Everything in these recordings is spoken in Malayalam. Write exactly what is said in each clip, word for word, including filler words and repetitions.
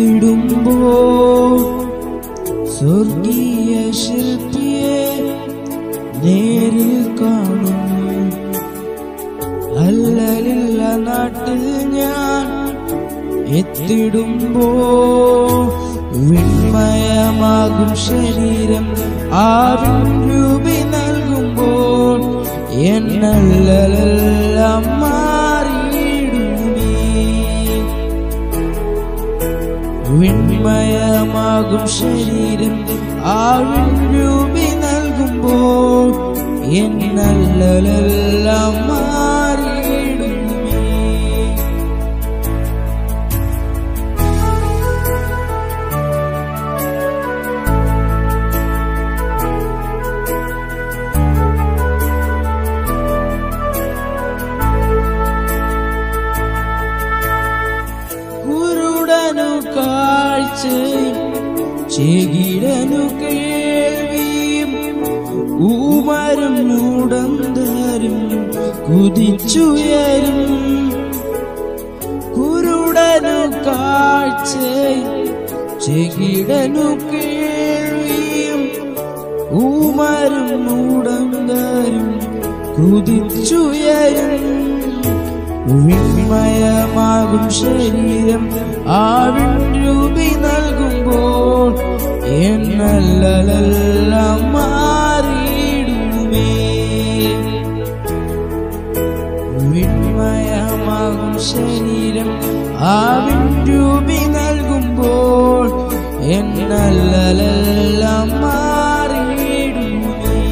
എത്തിടുമ്പോൾ സ്വർഗീയ ശില്പിയെ നേരിൽ കാണും. അല്ലലില്ല നാട്ടിൽ ഞാൻ എത്തിടുമ്പോൾ വിൺമയമാകും ശരീരം ആവിൻ രൂപി നൽകുമ്പോൾ എന്നല്ലെല്ലാം മാറിയിടുമേ. വിൺമയമാകും ശരീരം ആവിൻ രൂപി നൽകുമ്പോൾ എന്നല്ലെല്ലാം മാറിയിടുമേ. കുരുടനു കാഴ്ചയും ചെകിടനു കേൾവിയും ഊമരും മൂടന്തരും കുതിച്ചുയരും. കുരുടനു കാഴ്ചയും ചെകിടനു കേൾവിയും ഊമരും മൂടന്തരും കുതിച്ചുയരും. വിൺമയമാകും ശരീരം ആവിൻ രൂപി നൽകുമ്പോൾ എന്നല്ലെല്ലാം മാറിയിടുമേ. വിൺമയമാകും ശരീരം ആവിൻ രൂപി നൽകുമ്പോൾ എന്നല്ലെല്ലാം മാറിയിടുമേ.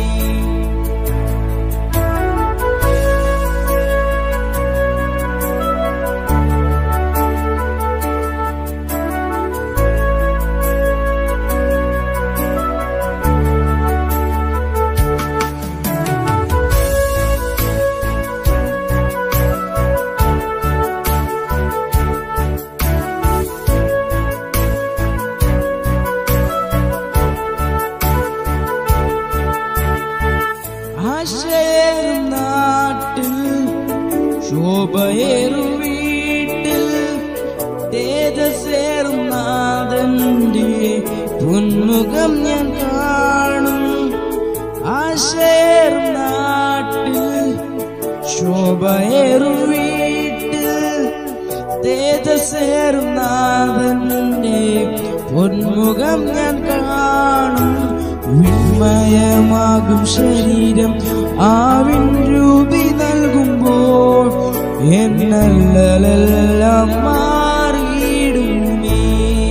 ആശയേറും നാട്ടിൽ ശോഭയേറും വീട്ടിൽ തേജസ്സേറും നാഥന്റെ പൊന്മുഖം ഞാൻ കാണും. ആശയേറും നാട്ടിൽ ശോഭയേറും വീട്ടിൽ തേജസ്സേറും നാഥന്റെ പൊന്മുഖം ഞാൻ കാണും. വിൺമയമാകും ശരീരം ആവിൻ രൂപി നൽകുമ്പോൾ എന്നല്ലെല്ലാം മാറിയിടുമേ.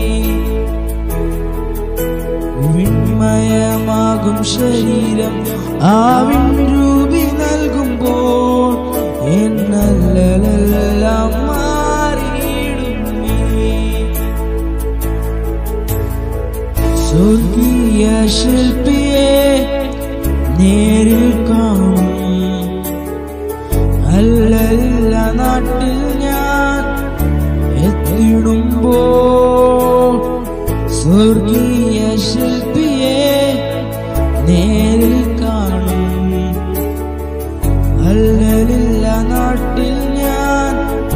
വിൺമയമാകും ശരീരം ആവിൻ രൂപി നൽകുമ്പോൾ എന്നല്ലെല്ലാം മാറിയിടുമേ. സ്വർഗീയ ശില്പിയെ നേരിൽ കാണും. അല്ലല്ല നാട്ടിൽ ഞാൻ എത്തിടുമ്പോൾ സ്വർഗീയ ശില്പിയെ നേരിൽ കാണും. അല്ലലില്ല നാട്ടിൽ ഞാൻ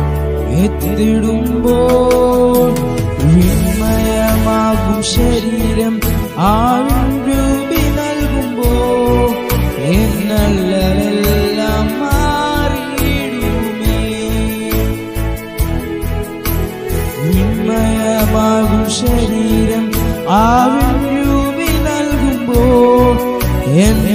എത്തിടുമ്പോൾ വിൺമയമാകും ശരീരം ആവിൻ രൂപി നൽകുമ്പോൾ എന്നല്ലെല്ലാം മാറിയിടുമേ. വിൺമയമാകും ശരീരം ആവിൻ രൂപി നൽകുമ്പോൾ